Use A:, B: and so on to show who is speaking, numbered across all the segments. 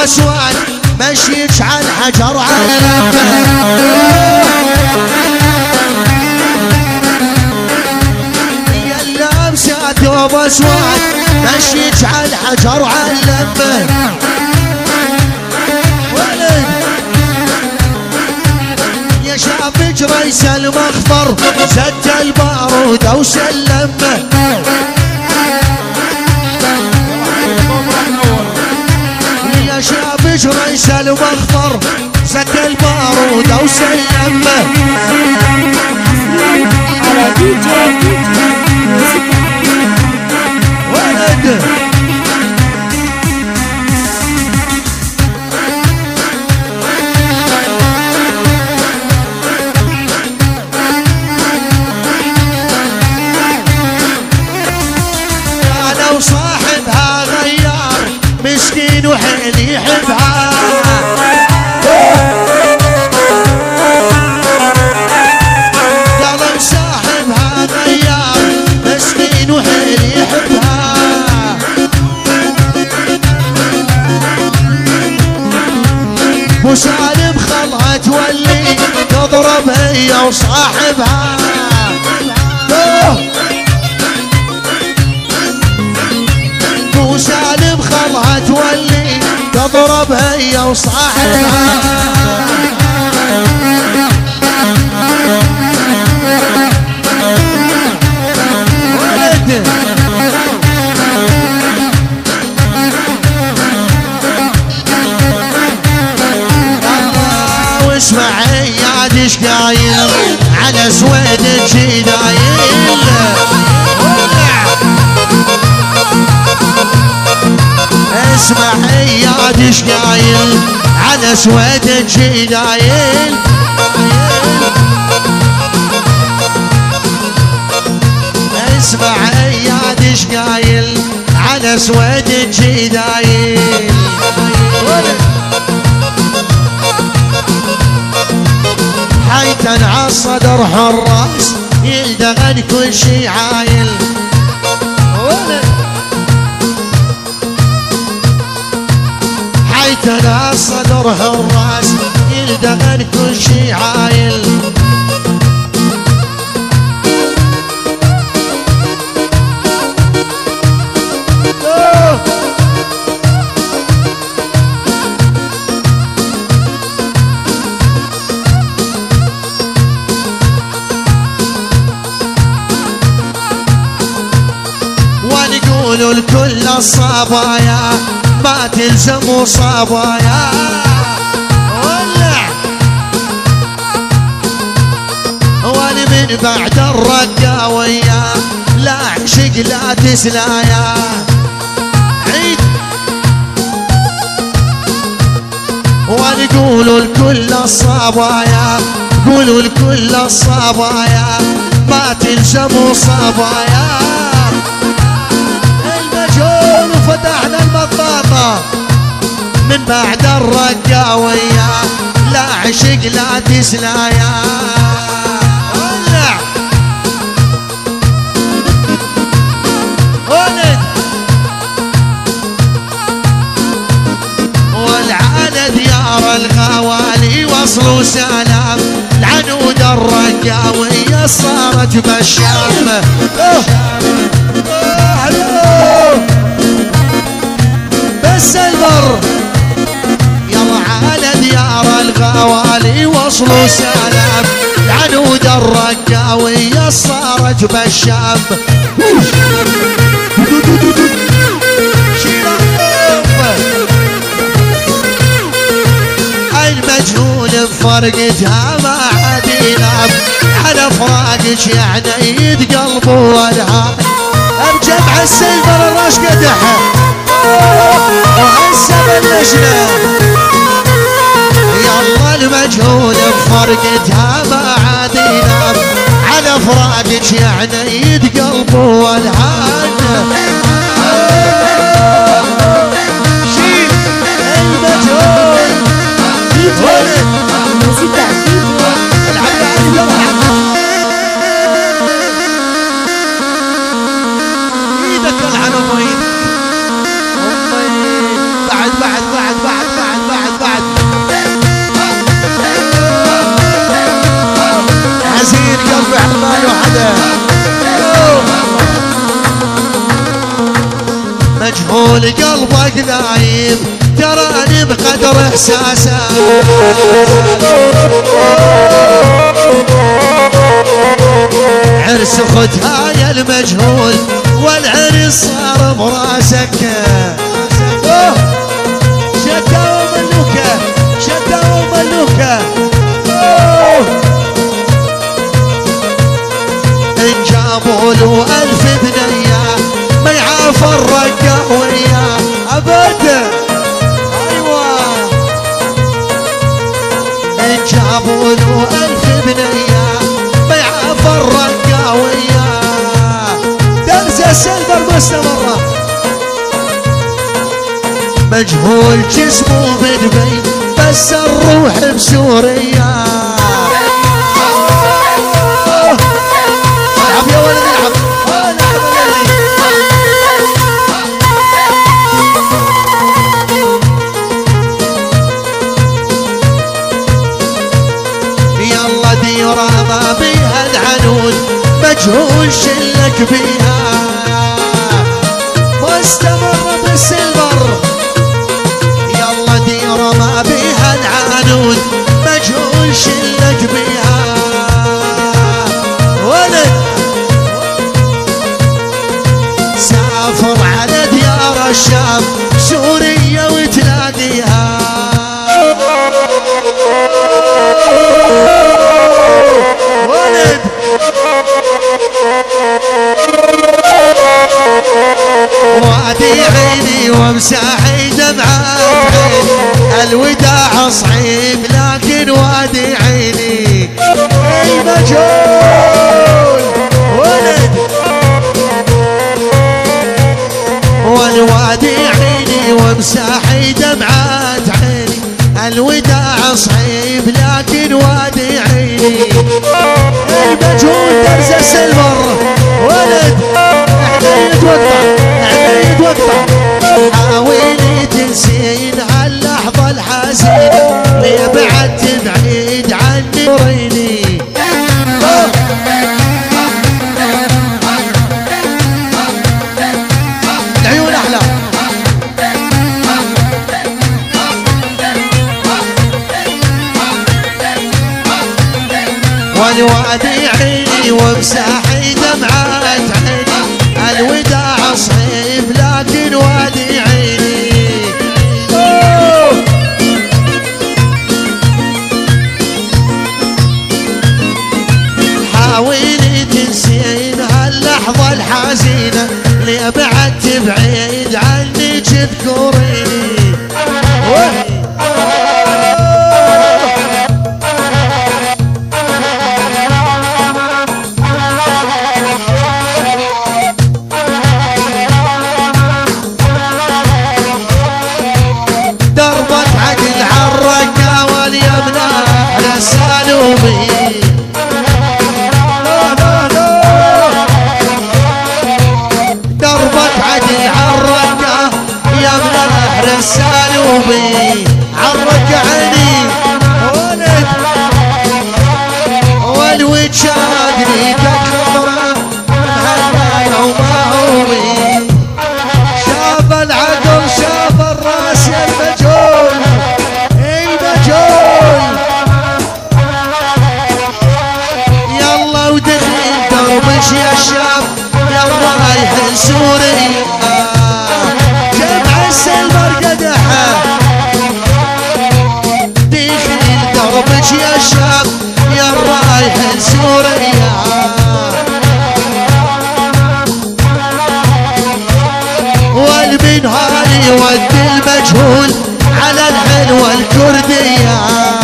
A: اسود مشيك على الحجر علمه. يا لابسه ثوب اسود مشيك على الحجر علمه. يا شافك ريس المخفر سد البارود وسلمه. يا شافك ريس المخفر سد البارود وسلمه.
B: على دي جي
A: ولد وصاحبها غيار مسكين وحيل يحبها. قال صاحبها غيار مسكين وحيل يحبها. وسالم خلها تولي تضرب هي وصاحبها. وسالم خلها تولي تضرب هي وصاحبها. ولد واسمعي يا دش قايل على سويد شي دايل. اسمعي يا دش قايل على سويد شي دايل. اسمعي يا دش قايل على سويد شي دايل. حيتن عالصدر حراس يلدغن كل شي عايل. حيتن عالصدر حراس يلدغن كل شي عايل. ونقول لكل الصبايا ما تلزموا صبايا. ولع وانا من بعد الرقاوية لا عشق لا تسلايا. عيد ونقولوا لكل الصبايا قولوا لكل الصبايا ما تلزموا صبايا. المجهول وفتحنا المطاطة من بعد الرقاوية لا عشق لا تسلايا. ولع ولد والعادة ديار الغوالي وصلوا سلام. العنود الرقاوية صارت بالشام. بس البر يلا على ديار الغوالي وصلوا سلام. العنود الرقاوية صارت بالشام. المجهول بفرقتها ما عاد ينام على فراقك يعني يتقلبوا والهام. بجمع السيفر الراش قدحه وهسه بلشنا. يلا المجهول بفرقتها ما عاد ينام على فراقك يعني يتقلبوا والهام. شيل المجهول ايدك العن امي بعد اقول قلبك ذايب تراني بقدر احساسه. عرس اختها يا المجهول والعرس صار براسك. شتا وملوكه شتا وملوكه. ان جابوا له 1000 بنيه ما يعاف الرقه وياه ابدا. ايوه ان جابوا له 1000 بنيه ما يعاف الرقه وياه. درس السلبر مستمره. مجهول جسمه بدبي بس الروح بسوريا. العب يا ولد العب. يلا ديرة ما بيها العنود مجهول شلك بيها. مستمر بالسلبر. يلا ديرة ما بيها العنود مجهول شلك بيها. ولد سافر على ديار الشام سوريا وتناديها. ولد وادي عيني ومساحي دمعات عيني الوداع صعيب لكن وادي عيني المجهول. ولد والوادي عيني ومساحي دمعات عيني الوداع صعيب لكن وادي عيني المجهول. درس السلمر. ولد احنا يتوقع احنا يتوقع. حاولي تنسين هاللحظة الحزينة ليه بعد تبعد عني وريني. العيون احلى. والوادي عيني ومساحي دمعات عيني الوداع صعيب لكن وادي عيني. حاولي تنسين هاللحظة الحزينة ليه بعد تبعد عني تذكريني. عرق عني ولد والوجه شادني كخضرة مهلا وما هو بي. شاف العقل شاف الراس يا المجهول المجهول. يلا ودخل دربش يا الشاب يا رايح سوريا. جمع السلبر قدحه دربش يا الشاب يا رايح سوريا. والمنهالي ود المجهول على الحلوة الكردية.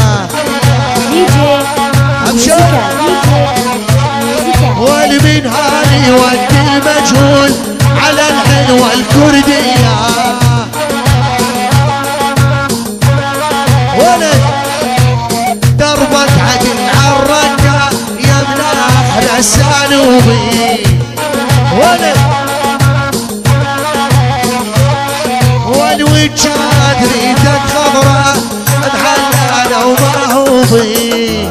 A: ابشر. والمنهالي ود المجهول على الحلوة الكردية. ولد دربك عدل عالرقة يا مناح السانوبي. ولد والوجه ريتك خضرة محلالة وما هو بي.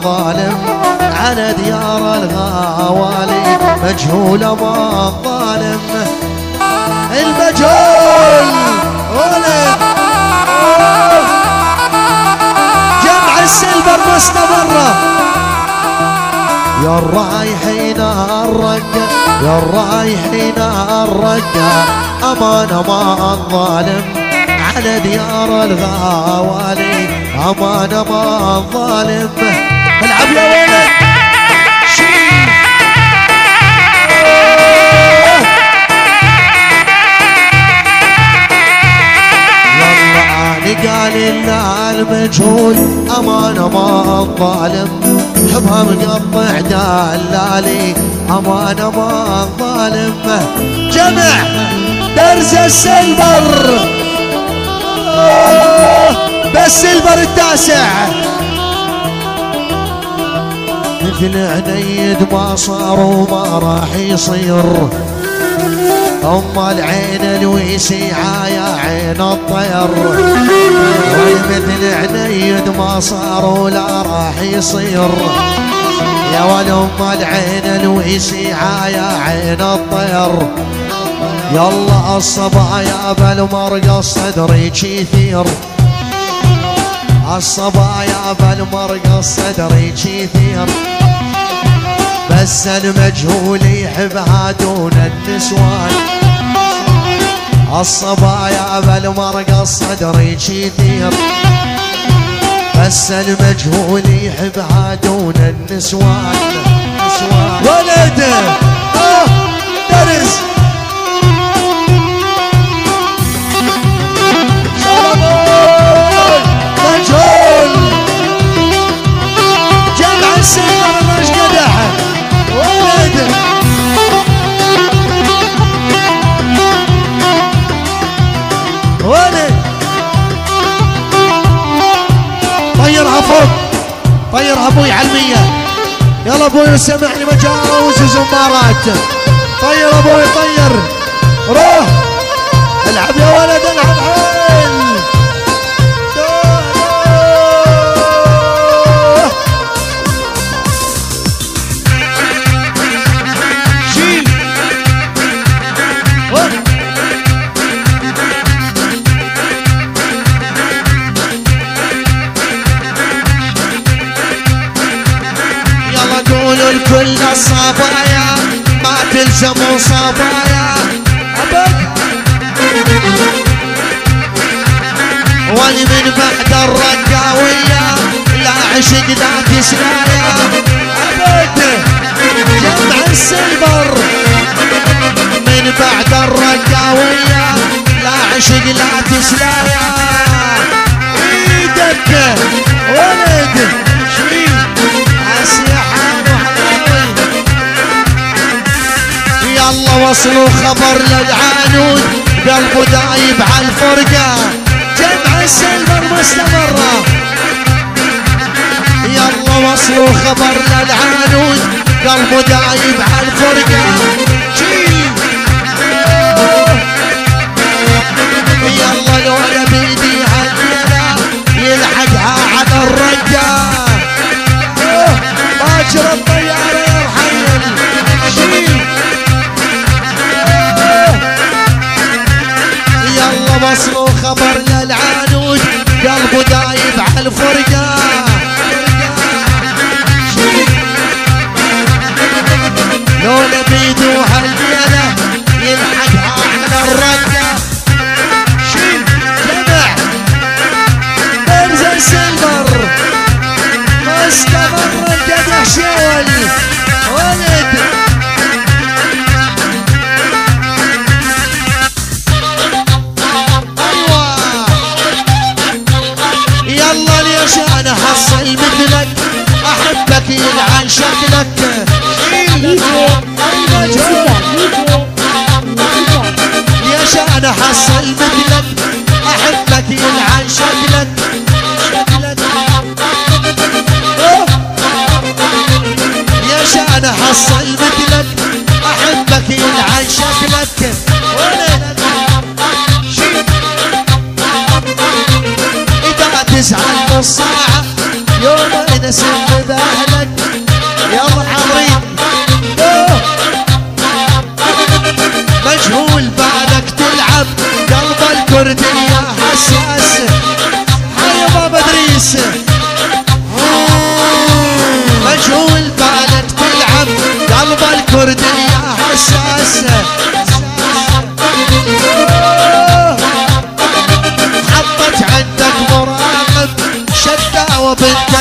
A: الظالم على ديار الغوالي مجهول ما الظالم المجهول جمع السلبر مستمرة يا الرايحين الرقة يا الرايحين الرقة أمان ما الظالم على ديار الغوالي أمان ما الظالم العب يا ولد قال لنا المجهول أمان ما الظالم حبها مقطع دلالي أمان ما الظالم جمع درز السلبر بس سلبر التاسع مثل عنيد ما صار وما راح يصير العين الويسيعة يا عين الطير مثل عنيد ما صار ولا راح يصير يا ولد العين الويسيعة يا عين الطير يلا الصبايا بالمرقى الصدر يثير الصبايا بالمرقى الصدر يثير بس المجهول يحبها دون النسوان الصبايا بالمرقى الصدر يثير بس المجهول يحبها دون النسوان ولده درس مجهول جمع السلبر مش قدحه ولد طيرها فوق طيرها ابوي على المية يلا ابوي سمعني مجاوز زمارات طير ابوي طير روح العب يا ولد العب حيل الكل الصبايا ما تلزموا صبايا أبد والمن بعد الرقاوية لا عشق لا تسلايا أبد جمع السلبر من بعد الرقاوية لا عشق لا تسلايا ايدك ولد شيل عسيحة يلا وصلوا خبر للعنود قلبه دايب على الفرقة جمع السلبر مستمرة يلا وصلوا خبر للعنود قلبه دايب على الفرقة يلا لولا بيدي هالليلة يلحقها على الرقة باكر الطيارة يرحل يلا وصلوا خبر للعنود قلبه دايب على الفرقة لولا بيدو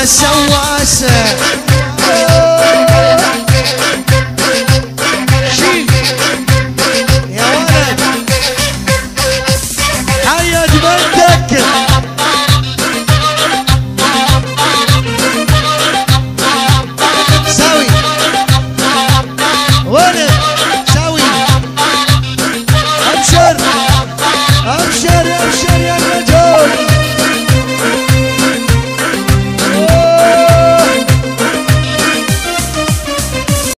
A: سواسه